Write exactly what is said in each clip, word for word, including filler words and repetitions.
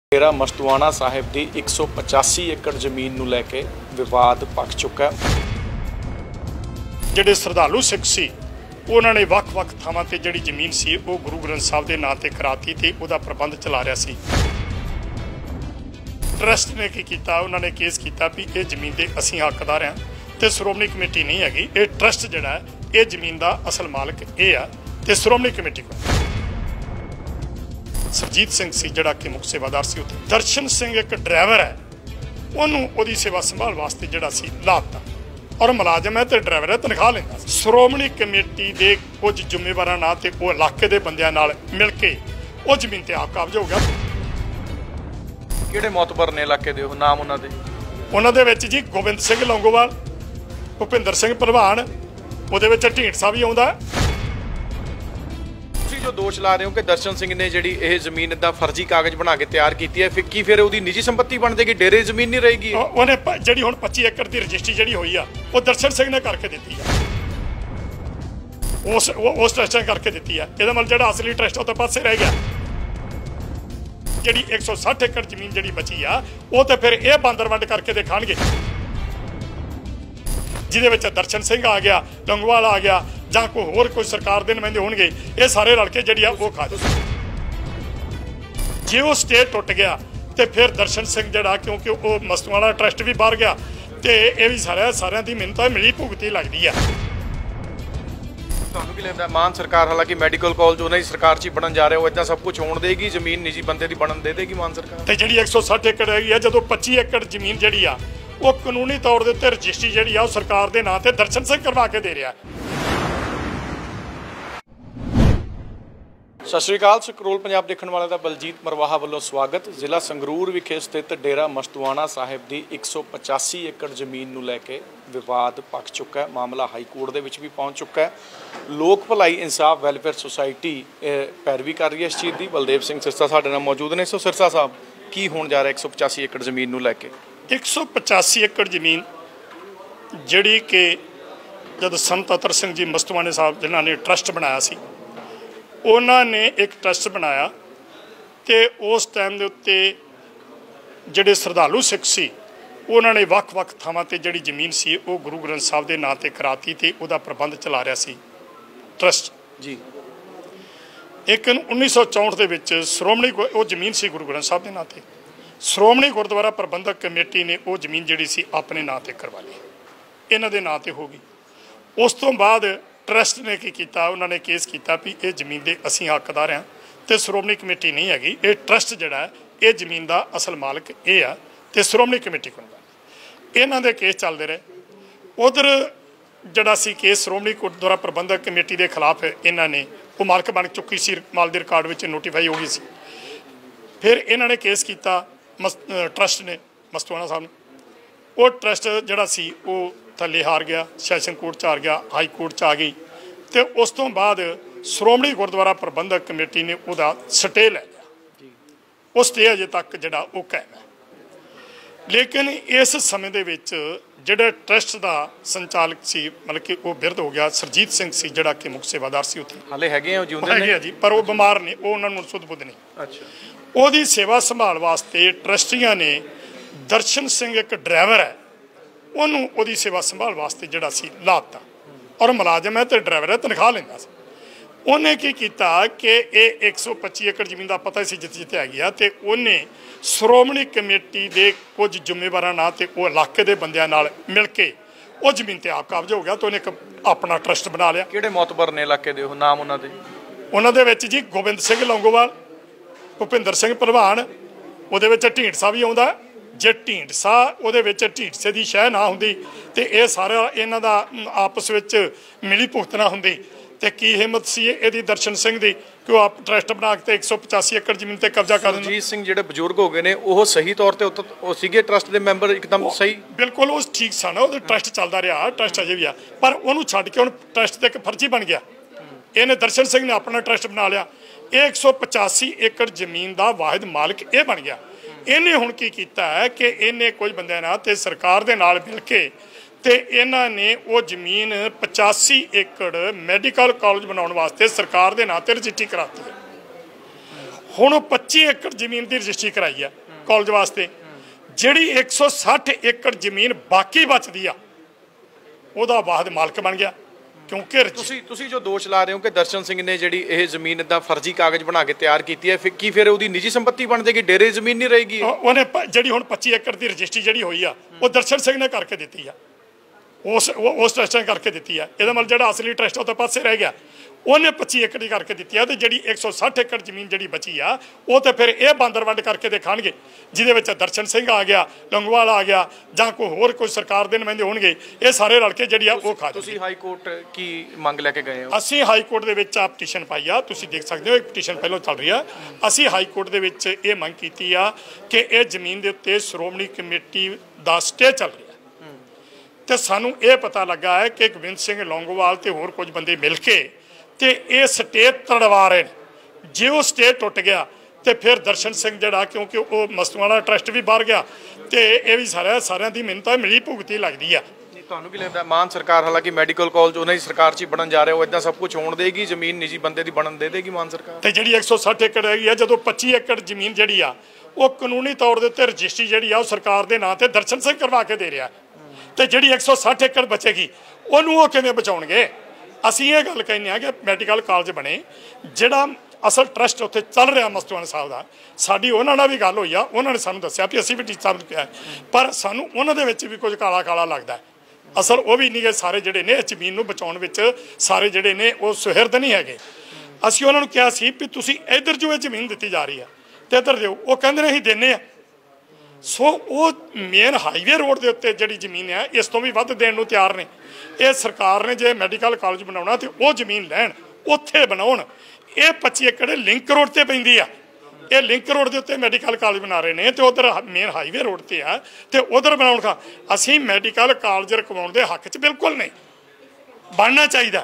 डेरा मस्तवाना साहिब की एक सौ पचासी एकड़ जमीन नूं लैके विवाद पक चुका है। जिहड़े श्रद्धालु सिख सी उन्होंने वक्-वक् थावां ते जिहड़ी जमीन सी वो गुरु ग्रंथ साहिब के नां ते कराती ते उहदा प्रबंध चला रहा सी। ट्रस्ट ने की कीता, उन्होंने केस किया भी ये जमीन के असीं हकदार हैं तो श्रोमणी कमेटी नहीं हैगी, ये ट्रस्ट जिहड़ा है ये जमीन का असल मालिक ये आ ते श्रोमणी कमेटी को सरजीत सिंह सी जिहड़ा कि मुख सेवादार सी उत्थे। दर्शन सिंह एक ड्राइवर है, उन्होंने उहदी सेवा संभाल वास्ते जिहड़ा सी लाता और मुलाजम है तो ड्राइवर है, तनख्वाह लेंदा। श्रोमणी कमेटी के कुछ जिम्मेवारां नाल ते वो इलाके के बंदियां नाल मिल के वो जमीन ते आप काबज हो गया। किहड़े मोतबर ने इलाके दे नाम उन्हां दे? उन्हां दे विच जी गोबिंद सिंह लौंगोवाल, भुपिंदर सिंह प्रधान, उहदे विच ढींडसा भी आउंदा। जो दोष ला रहे हो कि दर्शन सिंह ने जी यह जमीन इदा फर्जी कागज बना के तैयार की है, फिर की फिर उसकी निजी संपत्ति बन जाएगी, डेरे जमीन नहीं रहेगी? उन्हें जी हुण पच्ची एकड़ की रजिस्ट्री जी हुई आ वो दर्शन सिंह ने करके दी है, उस उस ट्रस्ट ने करके दी है। यदा मतलब जो असली ट्रस्ट है तो पासे रह गया। जी एक सौ सठ एकड़ जमीन जी बची आ वो तो फिर यह बांदर वंड करके दिखाएंगे, जिहदे दर्शन सिंह आ गया, लौंगोवाल आ गया जां कोई होर कोई सरकार के नुमाइंदे होणगे, ये सारे रल के जिहड़ी आ वो खा जाए। जे वो स्टे टुट गया तो फिर दर्शन सिंह जिहड़ा क्योंकि वो मस्तवाना ट्रस्ट भी बाहर गया तो ये भी सारे सारिਆਂ ਦੀ मिहनत मिली भुगती लगती है। ਤੁਹਾਨੂੰ ਕੀ ਲੱਗਦਾ ਮਾਨ सरकार हालांकि मैडिकल कॉलेज उन्हें सरकार च बनन जा रहे हो, इतना सब कुछ होने देगी, जमीन निजी बंदे की बनन दे देगी मान सरकार? तो जी एक सौ सठ एकड़ हैगी है, जो पच्ची एकड़ जमीन जी आ वो कानूनी तौर के उत्ते रजिस्ट्री जी आ सरकार के नाम से दर्शन सिंह करवा के दे रहा है। सत श्री अकाल, ਸਕਰੋਲ पंजाब देखने वाले का बलजीत मरवाहा वालों स्वागत। जिला संगरूर विखे स्थित डेरा मस्तवाना साहिब की एक सौ पचासी एकड़ जमीन नूं लैके विवाद पक चुका है। मामला हाई कोर्ट दे विच भी पहुँच चुका है। लोक भलाई इंसाफ वैलफेयर सोसाइटी पैरवी कर रही है इस चीज़ की। बलदेव सिंह सिरसा साडे नाल मौजूद ने। सो सिरसा साहब, की होण जा रहा एक सौ पचासी एकड़ जमीन नूं लैके? एक सौ पचासी एकड़ जमीन जिहड़ी कि जब संत अतर सिंह जी मस्तवाने साहब जिन्हों ने ट्रस्ट बनाया सी, उन्होंने एक ट्रस्ट बनाया तो उस टाइम के उत्ते जिहड़े श्रद्धालु सिख सी उन्होंने वक्-वक् थावां ते जिहड़ी जमीन सी वो गुरु ग्रंथ साहिब के नां ते कराती ते उहदा प्रबंध चला रहा सी ट्रस्ट जी। एक उन्नीस सौ चौंठ के विच श्रोमणी वो जमीन सी गुरु ग्रंथ साहिब के नां ते, श्रोमणी गुरुद्वारा प्रबंधक कमेटी ने वो जमीन जिहड़ी सी अपने नां ते करवा ली, इन्हां दे नां ते हो गई। उस तो बाद ट्रस्ट ने की किया, उन्होंने केस किया भी ये जमीन के असीं हकदार हैं तो श्रोमणी कमेटी नहीं हैगी, ये ट्रस्ट जिहड़ा है ये जमीन का असल मालिक ये आ तो श्रोमणी कमेटी को इन्हां दे केस चलते रहे। उधर जिहड़ा सी केस श्रोमणी गुरुद्वारा प्रबंधक कमेटी के खिलाफ इन्हां ने वो मालक बन चुकी सी, माल के रिकॉर्ड में नोटिफाई हो गई सी। फिर इन्हां ने केस किया मस ट्रस्ट ने मस्तवाना साहब ने, वो ट्रस्ट जिहड़ा सी वो थले हार गया, सैशन कोर्ट च हार गया, हाई कोर्ट च आ गई तो उस तो बाद श्रोमणी गुरुद्वारा प्रबंधक कमेटी ने उसका स्टे लै लिया। वो स्टे अजे तक जिहड़ा वो कायम है। लेकिन इस समय दे विच जिहड़ा ट्रस्ट का संचालक सी मतलब कि वो बिरध हो गया, सरजीत सिंह सी जिहड़ा कि मुख सेवादार सी उत्थे हाले हैगे आ जिउंदे ने जी, पर वो बीमार ने, वो उन्होंने सुध बुध नहीं। अच्छा, उसकी सेवा संभाल वास्ते ट्रस्टियां ने दर्शन सिंह एक ड्राइवर है, उन्होंने उसकी सेवा संभाल वास्ते जिहड़ा सी लाता और मुलाजम है तो ड्राइवर है, तनख्वाह लेंदा सी। उन्हें की किया कि ये एक सौ पच्ची एकड़ जमीन का पता सी जित जित हैगी आ ते उन्हें श्रोमणी कमेटी के कुछ जिम्मेवारां नाल ते वो इलाके के बंदियां नाल मिल के वो जमीन ते आप काबज हो गया तो उन्हें एक अपना ट्रस्ट बना लिया। किहड़े मोतबर ने इलाके दे नाम उन्हां दे? उन्हां दे विच जी गोबिंद सिंह लौंगोवाल, भुपिंदर सिंह प्रधान, उहदे विच ढींडसा भी आउंदा। जे ढींडसा उहदे विच ढींडसे की शह ना हुंदी ते ये सारा इन्हां दा आपस विच मिली भुगतना हुंदी ते की हिम्मत सी इहदी दर्शन सिंह दी कि वो आप ट्रस्ट बना के एक सौ पचासी एकड़ जमीन ते कब्जा कर दिंदा। सरजीत सिंह जिहड़े बजुर्ग हो गए ने वो सही तौर ते वो सीगे ट्रस्ट दे मैंबर एकदम सही? बिल्कुल, वो ठीक सन, वो ट्रस्ट चलदा रहा, ट्रस्ट अजे भी आ, पर उन्होंने छड्ड के हुण ट्रस्ट ते एक फर्जी बन गया। इहने दर्शन सिंह ने अपना ट्रस्ट बना लिया, एक सौ पचासी एकड़ जमीन का वाहिद मालिक ये बन गया। इन्हें हुण की किया है कि इन्हें कुछ बंदे नाल ते सरकार दे नाल मिल के ते इन्हां ने वो जमीन पचासी एकड़ मैडिकल कॉलेज बनाने वास्ते सरकार दे नां ते रजिस्ट्री कराती है। ਹੁਣ ਉਹ पच्ची एकड़ ਜ਼ਮੀਨ ਦੀ ਰਜਿਸਟਰੀ ਕਰਾਈ ਆ ਕਾਲਜ ਵਾਸਤੇ। ਜਿਹੜੀ एक सौ साठ एकड़ ਜ਼ਮੀਨ ਬਾਕੀ ਬਚਦੀ ਆ ਉਹਦਾ ਬਾਅਦ ਮਾਲਕ ਬਣ ਗਿਆ। ਕਿਉਂਕਿ ਤੁਸੀਂ ਤੁਸੀਂ ਜੋ ਦੋਸ਼ ਲਾ ਰਹੇ ਹੋ ਕਿ ਦਰਸ਼ਨ ਸਿੰਘ ਨੇ ਜਿਹੜੀ ਇਹ ਜ਼ਮੀਨ ਇਦਾਂ ਫਰਜ਼ੀ ਕਾਗਜ਼ ਬਣਾ ਕੇ ਤਿਆਰ ਕੀਤੀ ਹੈ, ਫਿਰ ਕੀ ਫਿਰ ਉਹਦੀ ਨਿੱਜੀ ਸੰਪत्ति ਬਣ ਜਾਏਗੀ, ਡੇਰੇ ਜ਼ਮੀਨ ਨਹੀਂ ਰਹੇਗੀ? ਉਹਨੇ ਜਿਹੜੀ ਹੁਣ पच्ची एकड़ ਦੀ ਰਜਿਸਟਰੀ ਜਿਹੜੀ ਹੋਈ ਆ ਉਹ ਦਰਸ਼ਨ ਸਿੰਘ ਨੇ ਕਰਕੇ ਦਿੱਤੀ ਆ, ਉਸ ਉਸ ਟਰਸਟ ਨੇ ਕਰਕੇ ਦਿੱਤੀ ਆ। ਇਹਦਾ ਮਤਲਬ ਜਿਹੜਾ ਅਸਲੀ ਟਰਸਟ ਉਹ ਤਾਂ ਪਾਸੇ ਰਹਿ ਗਿਆ, ਉਹਨੇ पच्ची एकड़ ਦੀ ਕਰਕੇ ਦਿੱਤੀ ਆ। ਤੇ ਜਿਹੜੀ एक सौ साठ एकड़ ਜ਼ਮੀਨ ਜਿਹੜੀ ਬਚੀ ਆ ਉਹ ਤੇ ਫਿਰ ਇਹ ਬਾਂਦਰ ਵੰਡ ਕਰਕੇ ਦੇਖਾਣਗੇ, ਜਿਹਦੇ ਵਿੱਚ ਦਰਸ਼ਨ ਸਿੰਘ ਆ ਗਿਆ, ਲੰਗੋਵਾਲ ਆ ਗਿਆ, ਜਾਂ ਕੋਈ ਹੋਰ ਕੋਈ ਸਰਕਾਰ ਦੇ ਨੁਮਾਇੰਦੇ ਹੋਣਗੇ, ਇਹ ਸਾਰੇ ਰਲ ਕੇ ਜਿਹੜੀ ਆ ਉਹ ਖਾ। ਤੁਸੀਂ ਹਾਈ ਕੋਰਟ ਕੀ ਮੰਗ ਲੈ ਕੇ ਗਏ ਹੋ? ਅਸੀਂ ਹਾਈ ਕੋਰਟ ਦੇ ਵਿੱਚ ਆ ਪਟੀਸ਼ਨ ਪਾਈ ਆ, ਤੁਸੀਂ ਦੇਖ ਸਕਦੇ ਹੋ ਇਹ ਪਟੀਸ਼ਨ ਪਹਿਲਾਂ ਚੱਲ ਰਹੀ ਆ। ਅਸੀਂ ਹਾਈ ਕੋਰਟ ਦੇ ਵਿੱਚ ਇਹ ਮੰਗ ਕੀਤੀ ਆ ਕਿ ਇਹ ਜ਼ਮੀਨ ਦੇ ਉੱਤੇ ਸ਼੍ਰੋਮਣੀ ਕਮੇਟੀ ਦਾ ਸਟੇ ਚੱਲ ਰਿਹਾ, ਤੇ ਸਾਨੂੰ ਇਹ ਪਤਾ ਲੱਗਾ ਹੈ ਕਿ ਗੋਬਿੰਦ ਸਿੰਘ ਲੌਂਗੋਵਾਲ ਤੇ ਹੋਰ ਕੁਝ ਬੰਦੇ ਮਿਲ ਕੇ ਤੇ ਇਹ ਸਟੇ ਤੜਵਾ ਰਹੇ ਨੇ। ਜੇ ਉਹ ਸਟੇ ਟੁੱਟ ਗਿਆ ਤੇ ਫਿਰ ਦਰਸ਼ਨ ਸਿੰਘ ਜਿਹੜਾ, ਕਿਉਂਕਿ ਉਹ ਮਸਤੂਆਣਾ ਟਰਸਟ ਵੀ ਬਾਹਰ ਗਿਆ, ਤੇ ਇਹ ਵੀ ਸਾਰਿਆਂ ਸਾਰਿਆਂ ਦੀ ਮਿਹਨਤ ਮਿਲੀ ਭੁਗਤੀ ਲੱਗਦੀ ਆ। ਤੁਹਾਨੂੰ ਕੀ ਲੱਗਦਾ ਮਾਨ ਸਰਕਾਰ, ਹਾਲਾਂਕਿ ਮੈਡੀਕਲ ਕਾਲਜ ਉਹਨਾਂ ਦੀ ਸਰਕਾਰ 'ਚ ਹੀ ਬਣਨ ਜਾ ਰਿਹਾ, ਉਹ ਇਦਾਂ ਸਭ ਕੁਝ ਹੋਣ ਦੇਗੀ, ਜ਼ਮੀਨ ਨਿੱਜੀ ਬੰਦੇ ਦੀ ਬਣਨ ਦੇ ਦੇਗੀ ਮਾਨ ਸਰਕਾਰ? ਤੇ ਜਿਹੜੀ एक सौ साठ एकड़ ਹੈਗੀ ਆ, ਜਦੋਂ पच्ची एकड़ ਜ਼ਮੀਨ ਜਿਹੜੀ ਆ ਉਹ ਕਾਨੂੰਨੀ ਤੌਰ ਦੇ ਉੱਤੇ ਰਜਿਸਟਰੀ ਜਿਹੜੀ ਆ ਉਹ ਸਰਕਾਰ ਦੇ ਨਾਂ ਤੇ ਦਰਸ਼ਨ ਸਿੰਘ ਕਰਵਾ ਕੇ ਦੇ ਰਿਹਾ, ਤੇ ਜਿਹੜੀ एक सौ साठ एकड़ ਬਚੇਗੀ ਉਹਨੂੰ ਉਹ ਕਿਵੇਂ ਬਚਾਉਣਗੇ? ਅਸੀਂ ਇਹ ਗੱਲ ਕਹਿੰਦੇ ਹਾਂ ਕਿ ਮੈਡੀਕਲ ਕਾਲਜ ਬਣੇ, ਜਿਹੜਾ ਅਸਲ ਟਰਸਟ ਉੱਥੇ ਚੱਲ ਰਿਹਾ ਮਸਤੂਆਣਾ ਸਾਹਿਬ ਦਾ। ਸਾਡੀ ਉਹਨਾਂ ਨਾਲ ਵੀ ਗੱਲ ਹੋਈ ਆ, ਉਹਨਾਂ ਨੇ ਸਾਨੂੰ ਦੱਸਿਆ ਵੀ ਅਸੀਂ ਵੀ ਟੀਚਰ ਸਾਹਿਬ ਨੂੰ ਕਿਹਾ, ਪਰ ਸਾਨੂੰ ਉਹਨਾਂ ਦੇ ਵਿੱਚ ਵੀ ਕੁਝ ਕਾਲਾ ਕਾਲਾ ਲੱਗਦਾ। ਅਸਲ ਉਹ ਵੀ ਨਹੀਂ ਗੇ ਸਾਰੇ ਜਿਹੜੇ ਨੇ ਜ਼ਮੀਨ ਨੂੰ ਬਚਾਉਣ ਵਿੱਚ, ਸਾਰੇ ਜਿਹੜੇ ਨੇ ਉਹ ਸੁਹਿਰਦ ਨਹੀਂ ਹੈਗੇ। ਅਸੀਂ ਉਹਨਾਂ ਨੂੰ ਕਿਹਾ ਸੀ ਵੀ ਤੁਸੀਂ ਇੱਧਰ ਜੋ ਇਹ ਜ਼ਮੀਨ ਦਿੱਤੀ ਜਾ ਰਹੀ ਆ ਤੇ ਇੱਧਰ ਦਿਓ, ਉਹ ਕਹਿੰਦੇ ਨੇ ਅਸੀਂ ਦਿੰਦੇ ਆ। ਸੋ ਉਹ ਮੇਨ ਹਾਈਵੇ ਰੋਡ ਦੇ ਉੱਤੇ ਜਿਹੜੀ ਜ਼ਮੀਨ ਹੈ ਇਸ ਤੋਂ ਵੀ ਵੱਧ ਦੇਣ ਨੂੰ ਤਿਆਰ ਨੇ। ਇਹ ਸਰਕਾਰ ਨੇ ਜੇ ਮੈਡੀਕਲ ਕਾਲਜ ਬਣਾਉਣਾ ਤੇ ਉਹ ਜ਼ਮੀਨ ਲੈਣ, ਉੱਥੇ ਬਣਾਉਣ। ਇਹ पच्ची एकड़ ਲਿੰਕ ਰੋਡ ਤੇ ਪੈਂਦੀ ਆ, ਇਹ ਲਿੰਕ ਰੋਡ ਦੇ ਉੱਤੇ ਮੈਡੀਕਲ ਕਾਲਜ ਬਣਾ ਰਹੇ ਨੇ, ਤੇ ਉਧਰ ਮੇਨ ਹਾਈਵੇ ਰੋਡ ਤੇ ਆ, ਤੇ ਉਧਰ ਬਣਾਉਣ ਦਾ ਅਸੀਂ ਮੈਡੀਕਲ ਕਾਲਜ ਰਖਵਾਉਣ ਦੇ ਹੱਕ 'ਚ ਬਿਲਕੁਲ ਨਹੀਂ, ਬਣਨਾ ਚਾਹੀਦਾ।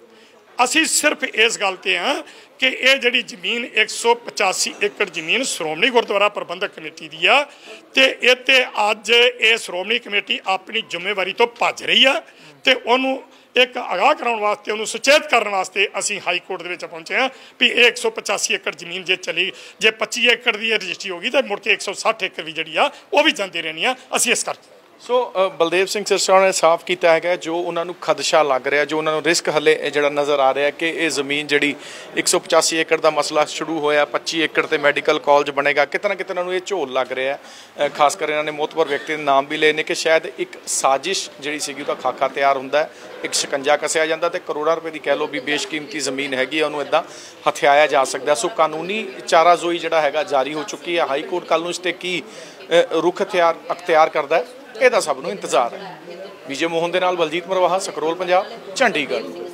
ਅਸੀਂ ਸਿਰਫ ਇਸ ਗੱਲ ਤੇ ਆ ਕਿ ਇਹ ਜਿਹੜੀ ਜ਼ਮੀਨ एक सौ पचासी एकड़ ਜ਼ਮੀਨ ਸ਼੍ਰੋਮਣੀ ਗੁਰਦੁਆਰਾ ਪ੍ਰਬੰਧਕ ਕਮੇਟੀ ਦੀ ਆ, ਤੇ ਇਹ ਤੇ ਅੱਜ ਇਹ ਸ਼੍ਰੋਮਣੀ ਕਮੇਟੀ ਆਪਣੀ ਜ਼ਿੰਮੇਵਾਰੀ ਤੋਂ ਭੱਜ ਰਹੀ ਆ, ਤੇ ਉਹਨੂੰ ਇੱਕ ਆਗਾਹ ਕਰਾਉਣ ਵਾਸਤੇ, ਉਹਨੂੰ ਸੁਚੇਤ ਕਰਨ ਵਾਸਤੇ ਅਸੀਂ ਹਾਈ ਕੋਰਟ ਦੇ ਵਿੱਚ ਪਹੁੰਚੇ ਹਾਂ ਵੀ ਇਹ एक सौ पचासी एकड़ ਜ਼ਮੀਨ ਜੇ ਚਲੀ, ਜੇ पच्ची एकड़ ਦੀ ਰਜਿਸਟਰੀ ਹੋ ਗਈ ਤਾਂ ਮੁੜ ਕੇ एक सौ साठ एकड़ ਵੀ ਜਿਹੜੀ ਆ ਉਹ ਵੀ ਜਾਂਦੀ ਰਹਿਣੀ ਆ। ਅਸੀਂ ਇਸ ਕਰਕੇ ਸੋ ਬਲਦੇਵ ਸਿੰਘ ਸਿਰਸਾ ਨੇ ਸਾਫ਼ ਕੀਤਾ ਹੈਗਾ ਜੋ ਉਹਨਾਂ ਨੂੰ ਖਦਸ਼ਾ ਲੱਗ ਰਿਹਾ, ਜੋ ਉਹਨਾਂ ਨੂੰ ਰਿਸਕ ਹਲੇ ਜਿਹੜਾ ਨਜ਼ਰ ਆ ਰਿਹਾ ਕਿ ਇਹ ਜ਼ਮੀਨ ਜਿਹੜੀ एक सौ पचासी एकड़ ਦਾ ਮਸਲਾ ਸ਼ੁਰੂ ਹੋਇਆ, पच्ची एकड़ ਤੇ ਮੈਡੀਕਲ ਕਾਲਜ ਬਣੇਗਾ, ਕਿਤੇ ਨਾ ਕਿਤੇ ਉਹਨਾਂ ਨੂੰ ਇਹ ਝੋਲ ਲੱਗ ਰਿਹਾ। ਖਾਸ ਕਰ ਇਹਨਾਂ ਨੇ ਮੋਤਬਰ ਵਿਅਕਤੀ ਦੇ ਨਾਮ ਵੀ ਲਏ ਨੇ ਕਿ ਸ਼ਾਇਦ ਇੱਕ ਸਾਜ਼ਿਸ਼ ਜਿਹੜੀ ਸੀਗੀ ਉਹਦਾ ਖਾਕਾ ਤਿਆਰ ਹੁੰਦਾ, ਇੱਕ ਸ਼ਿਕੰਜਾ ਕੱਸਿਆ ਜਾਂਦਾ ਤੇ ਕਰੋੜਾਂ ਰੁਪਏ ਦੀ ਕਹਿ ਲਓ ਵੀ ਬੇਸ਼ਕੀਮਤੀ ਜ਼ਮੀਨ ਹੈਗੀ ਆ, ਉਹਨੂੰ ਇੱਦਾਂ ਹਥਿਆਇਆ ਜਾ ਸਕਦਾ। ਸੋ ਕਾਨੂੰਨੀ ਚਾਰਾਜ਼ੋਈ ਜਿਹੜਾ ਹੈਗਾ ਜਾਰੀ ਹੋ ਚੁੱਕੀ ਹੈ। ਹਾਈ ਕੋਰਟ ਕੱਲ੍ਹ ਨੂੰ ਇਸ 'ਤੇ ਕੀ ਰੁਖ ਹਥਿਆਰ ਅਖਤਿਆਰ ਕਰਦਾ ਇਹਦਾ ਸਭ ਨੂੰ ਇੰਤਜ਼ਾਰ ਹੈ। ਵਿਜੇ ਮੋਹਨ ਦੇ ਨਾਲ ਬਲਜੀਤ ਮਰਵਾਹਾ, ਸਕਰੋਲ ਪੰਜਾਬ, ਚੰਡੀਗੜ੍ਹ।